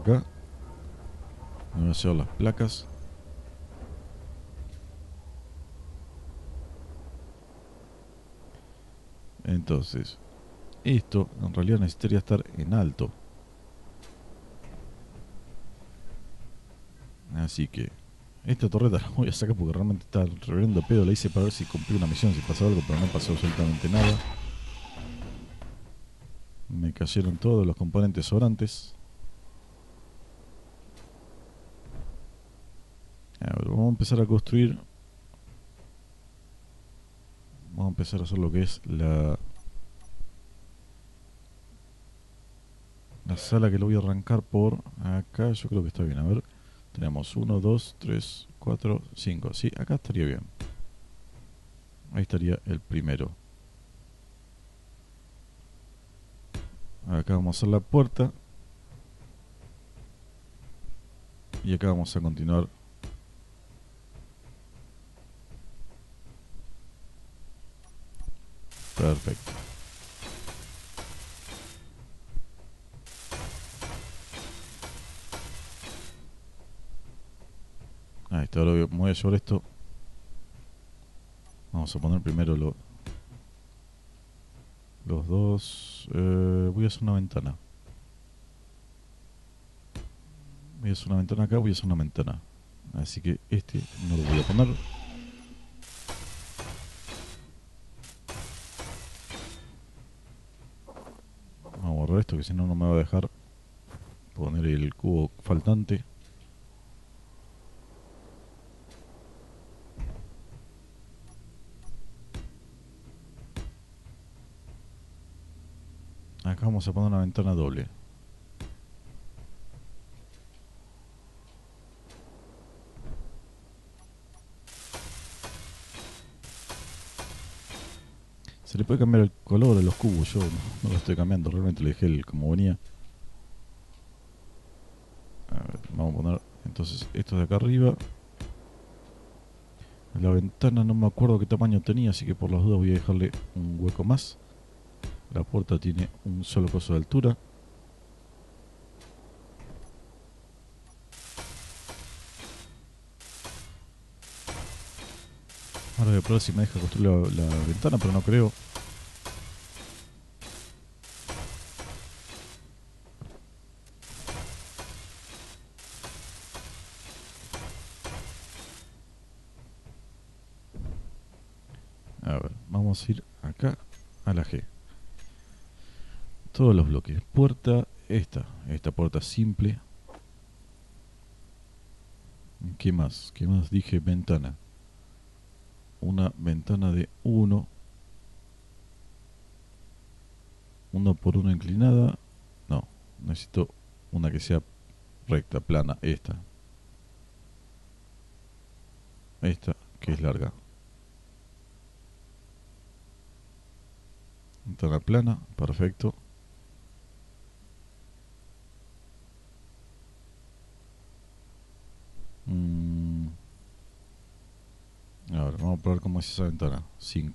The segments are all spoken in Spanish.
acá. Me voy a llevar las placas. Entonces, esto en realidad necesitaría estar en alto. Así que esta torreta la voy a sacar porque realmente está reverendo pedo. La hice para ver si cumplí una misión, si pasó algo, pero no pasó absolutamente nada. Me cayeron todos los componentes sobrantes. A ver, vamos a empezar a construir. Vamos a empezar a hacer lo que es la sala, que lo voy a arrancar por acá. Yo creo que está bien. A ver, tenemos 1, 2, 3, 4, 5. Sí, acá estaría bien. Ahí estaría el primero. Acá vamos a hacer la puerta. Y acá vamos a continuar. Perfecto. Ahí está, ahora me voy a llevar esto. Vamos a poner primero los dos. Voy a hacer una ventana. Voy a hacer una ventana acá, voy a hacer una ventana. Así que este no lo voy a poner. Vamos a borrar esto, que si no, no me va a dejar poner el cubo faltante. Acá vamos a poner una ventana doble. Se le puede cambiar el color de los cubos. Yo no lo estoy cambiando, realmente le dejé como venía. A ver, vamos a poner entonces esto de acá arriba. La ventana no me acuerdo qué tamaño tenía, así que por las dudas voy a dejarle un hueco más. La puerta tiene un solo coso de altura. Ahora voy a probar si me deja construir la ventana, pero no creo. A ver, vamos a ir acá a la G. Todos los bloques. Puerta, esta puerta simple. ¿Qué más? ¿Qué más dije? Ventana. Una ventana de 1. 1 por 1 inclinada. No, necesito una que sea recta, plana. Esta, que es larga. Ventana plana, perfecto. A ver, vamos a probar cómo es esa ventana. 5.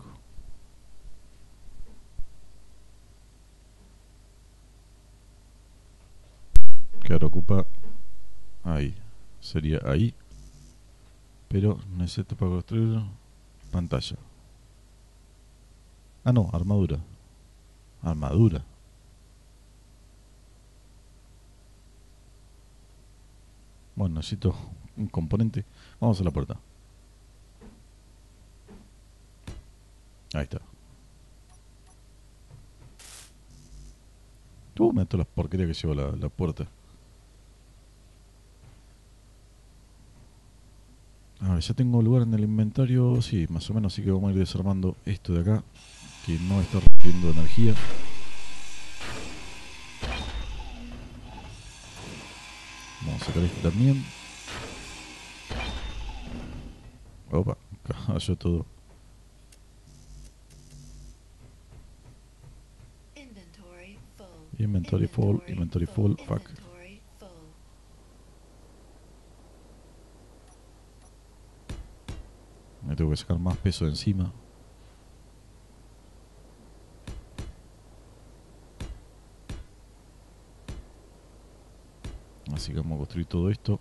Que ahora ocupa ahí. Sería ahí. Pero necesito para construir pantalla. Ah, no, armadura. Armadura. Bueno, necesito un componente. Vamos a la puerta. Ahí está. Me todas las porquerías que lleva la puerta. A ver, ya tengo lugar en el inventario. Sí, más o menos, así que vamos a ir desarmando esto de acá, que no está requiriendo energía. Vamos a sacar este también. Opa, cayó todo. Inventory full, fuck. Me tengo que sacar más peso de encima. Así así que vamos a construir todo esto.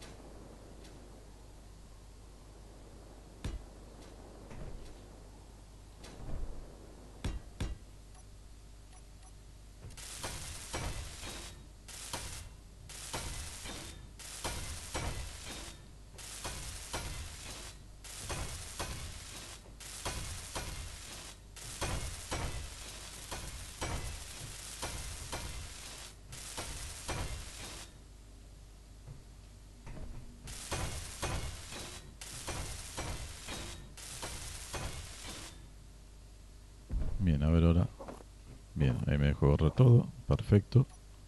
Bien, a ver ahora. Bien, ahí me dejó borrar todo. Perfecto.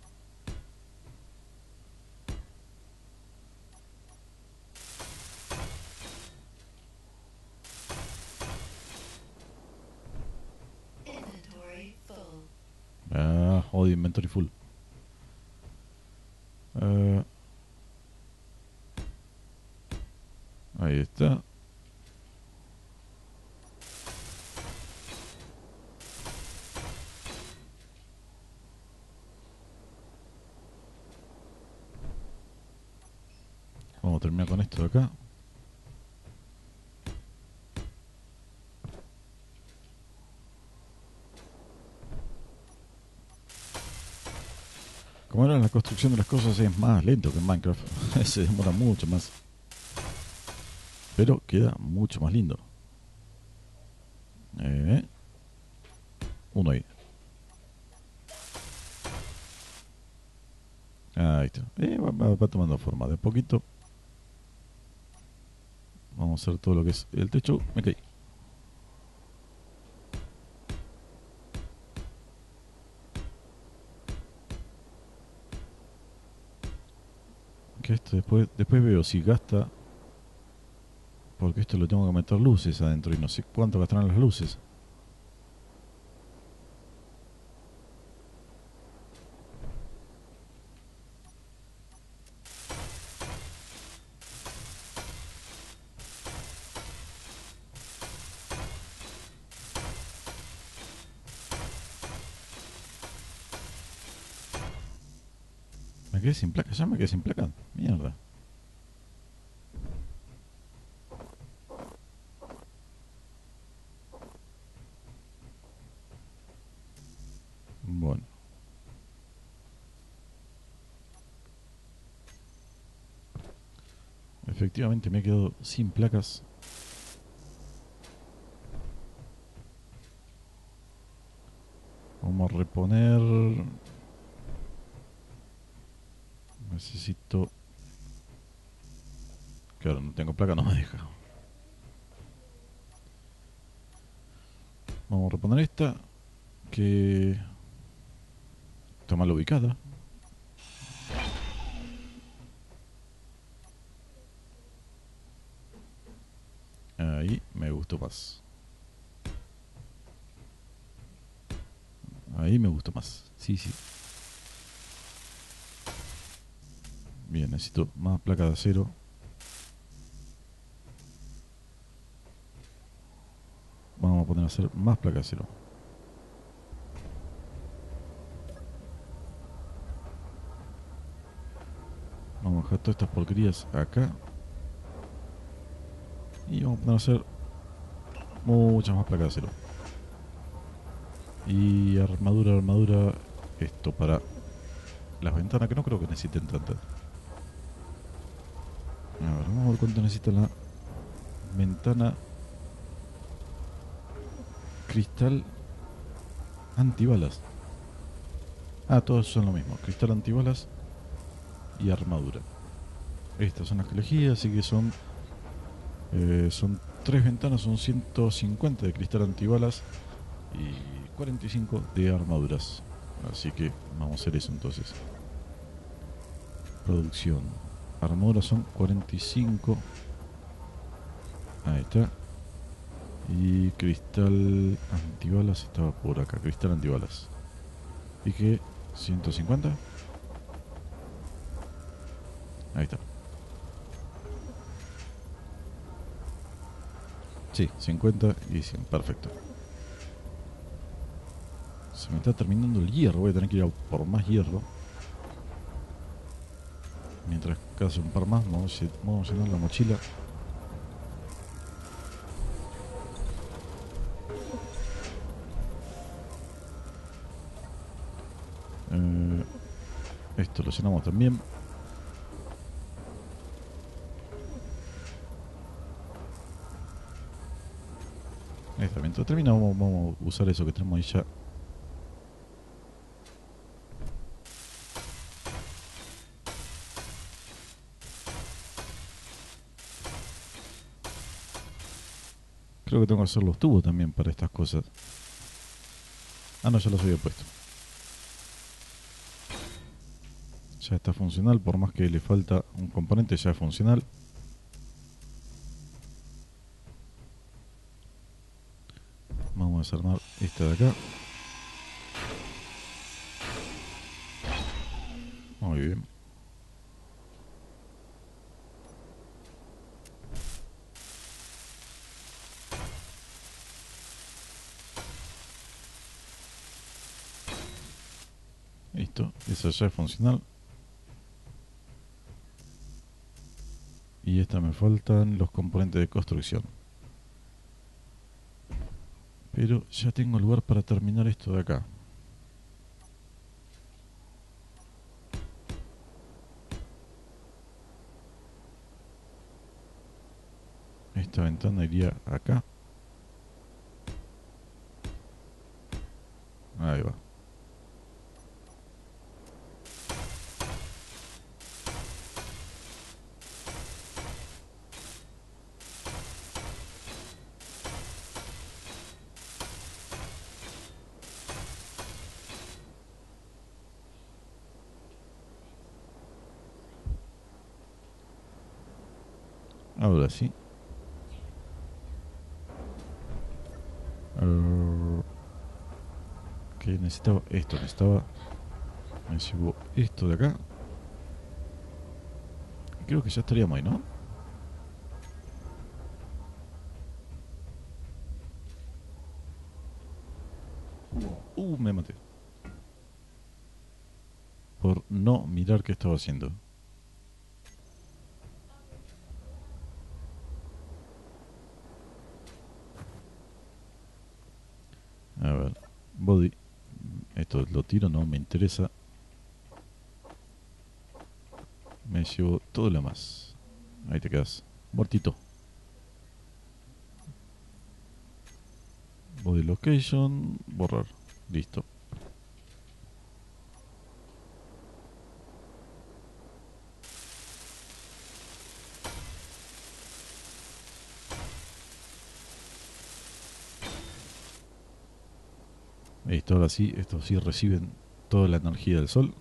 Ah, odio inventory full. Ahí está. Vamos a terminar con esto de acá. Como era la construcción de las cosas es más lento que en Minecraft. Se demora mucho más. Pero queda mucho más lindo. Uno ahí. Ahí está. Va tomando forma de a poquito. Vamos a hacer todo lo que es el techo. Me caí. Que esto después veo si gasta. Porque esto lo tengo que meter luces adentro y no sé cuánto gastarán las luces. Me quedé sin placa, ya me quedé sin placa. Mierda. Bueno. Efectivamente me he quedado sin placas. Vamos a reponer. Necesito. Claro, no tengo placa, no me deja. Vamos a reponer esta. Que está mal ubicada. Ahí me gustó más. Ahí me gustó más. Sí, sí. Bien, necesito más placa de acero. Vamos a poner a hacer más placa de acero. Vamos a dejar todas estas porquerías acá. Y vamos a poner a hacer muchas más placas de acero. Y armadura. Esto para las ventanas, que no creo que necesiten tantas. A ver, vamos a ver cuánto necesita la ventana. Cristal antibalas. Ah, todos son lo mismo. Cristal antibalas y armadura. Estas son las que elegí, así que son 3 ventanas, son 150 de cristal antibalas y 45 de armaduras. Así que vamos a hacer eso entonces. Producción. Armaduras son 45. Ahí está. Y cristal antibalas estaba por acá. Cristal antibalas. Y que 150. Ahí está. Sí, 50 y 100. Perfecto. Se me está terminando el hierro. Voy a tener que ir a por más hierro. Mientras caso un par más, vamos a llenar la mochila. Esto lo llenamos también. Ahí está, mientras termina vamos a usar eso que tenemos ahí ya. Creo que tengo que hacer los tubos también para estas cosas. Ah, no, ya los había puesto. Ya está funcional, por más que le falta un componente, ya es funcional. Vamos a desarmar esta de acá. Muy bien. Listo, esa ya es funcional. Y esta me faltan los componentes de construcción. Pero ya tengo lugar para terminar esto de acá. Esta ventana iría acá. Ahí va. Ahora sí. Que necesitaba esto, me llevo esto de acá. Creo que ya estaríamos ahí, ¿no? Me maté. Por no mirar qué estaba haciendo. A ver, body. Esto lo tiro, no me interesa. Me llevo todo lo más. Ahí te quedas. Muertito. Body location. Borrar. Listo. Listo, ahora sí. Estos sí reciben toda la energía del sol.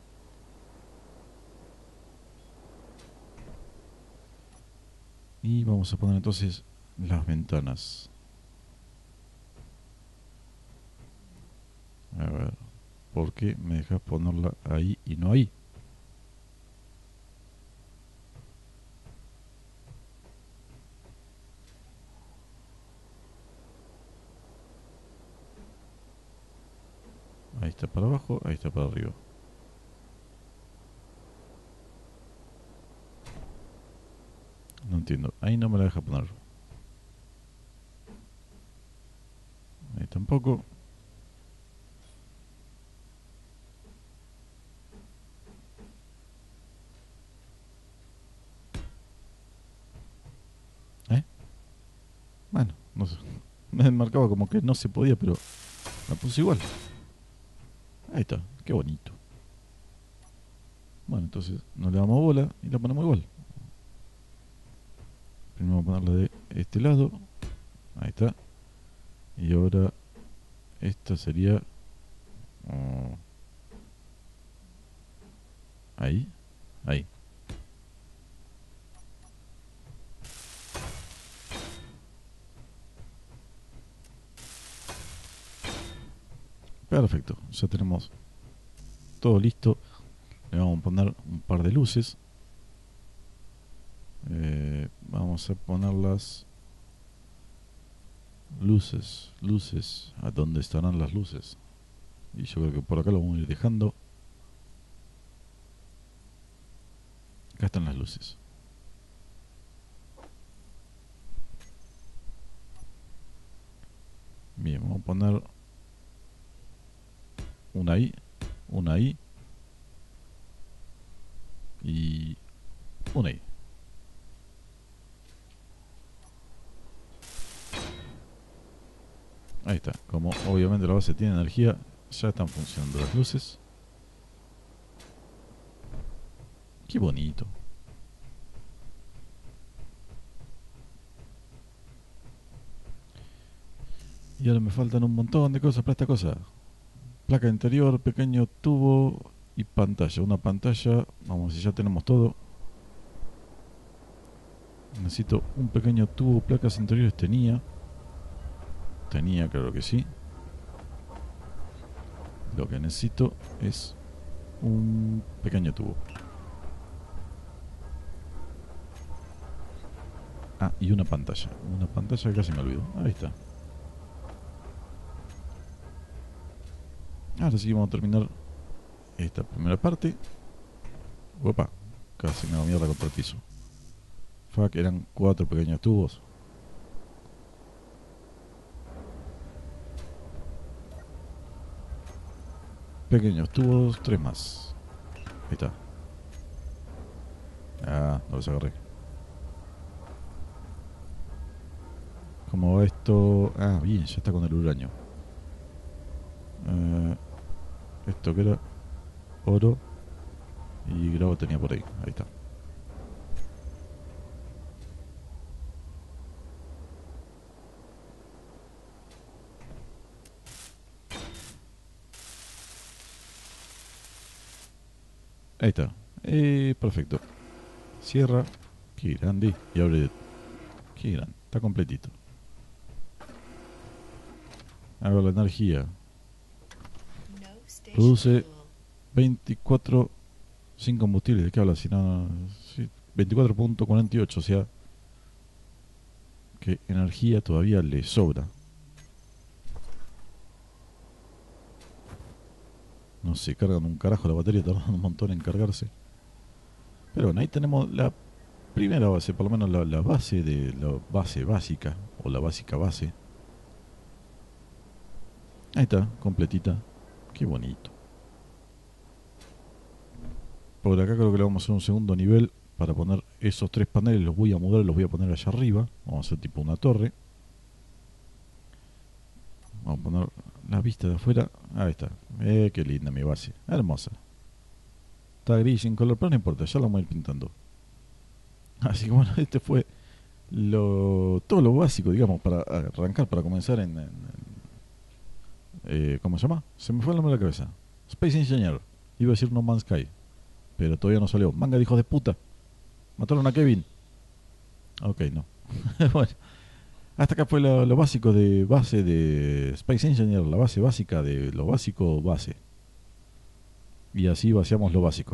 Y vamos a poner entonces las ventanas. A ver. ¿Por qué me dejas ponerla ahí y no ahí? Ahí está para abajo, ahí está para arriba. No entiendo. Ahí no me la deja poner. Ahí tampoco. ¿Eh? Bueno, no sé. Me marcaba como que no se podía, pero la puse igual. Ahí está, qué bonito. Bueno, entonces no le damos bola y la ponemos igual. Primero vamos a ponerla de este lado. Ahí está. Y ahora esta sería... ahí. Ahí. Perfecto. Ya tenemos todo listo. Le vamos a poner un par de luces. Vamos a ponerlas... Luces. ¿A dónde estarán las luces? Y yo creo que por acá lo vamos a ir dejando. luces. Bien, vamos a poner una ahí, una ahí y una ahí. Ahí está. Como obviamente la base tiene energía, ya están funcionando las luces. Qué bonito. Y ahora me faltan un montón de cosas para esta cosa. Placa interior, pequeño tubo y pantalla. Una pantalla, vamos, si ya tenemos todo. Necesito un pequeño tubo, placas interiores tenía. Tenía, claro que sí. Lo que necesito es un pequeño tubo. Ah, y una pantalla. Una pantalla que casi me olvido. Ahí está. Ahora sí vamos a terminar esta primera parte. Opa, casi me hago mierda contra el piso. Fuck, eran 4 pequeños tubos. Pequeños tubos, 3 más. Ahí está. Ah, no los agarré. ¿Cómo va esto? Ah, bien, ya está con el uranio. Esto que era oro y gravo tenía por ahí. Ahí está. Ahí está. Perfecto. Cierra. Qué grande. Y abre. Qué grande. Está completito. Hago la energía. Produce 24 sin combustible. ¿De qué habla? Si no, sí, 24.48. O sea, que energía todavía le sobra. No sé, cargan un carajo la batería, tardan un montón en cargarse. Pero bueno, ahí tenemos la primera base, por lo menos la base de la base básica, o la básica base. Ahí está, completita. Qué bonito. Por acá creo que le vamos a hacer un segundo nivel para poner esos 3 paneles. Los voy a mudar y los voy a poner allá arriba. Vamos a hacer tipo una torre. Vamos a poner la vista de afuera. Ahí está. Qué linda mi base. Hermosa. Está gris sin color, pero no importa, ya la vamos a ir pintando. Así que bueno, este fue todo lo básico, digamos, para arrancar, para comenzar ¿cómo se llama? Se me fue el nombre de la cabeza. Space Engineer. Iba a decir No Man's Sky, pero todavía no salió. Manga de hijos de puta. Mataron a Kevin. Ok, no. Bueno, hasta acá fue lo básico de base de Space Engineer, la base básica de lo básico base. Y así vaciamos lo básico.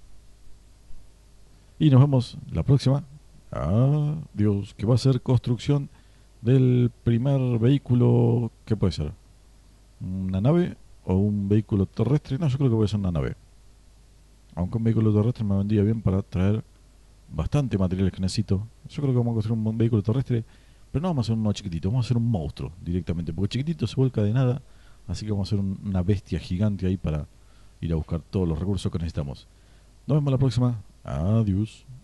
Y nos vemos la próxima. Adiós, que va a ser construcción del primer vehículo. ¿Qué puede ser? ¿Una nave o un vehículo terrestre? No, yo creo que puede ser una nave. Aunque un vehículo terrestre me vendría bien para traer bastante materiales que necesito. Yo creo que vamos a construir un vehículo terrestre, pero no vamos a hacer uno chiquitito, vamos a hacer un monstruo directamente, porque chiquitito se vuelca de nada, así que vamos a hacer una bestia gigante ahí para ir a buscar todos los recursos que necesitamos. Nos vemos la próxima. Adiós.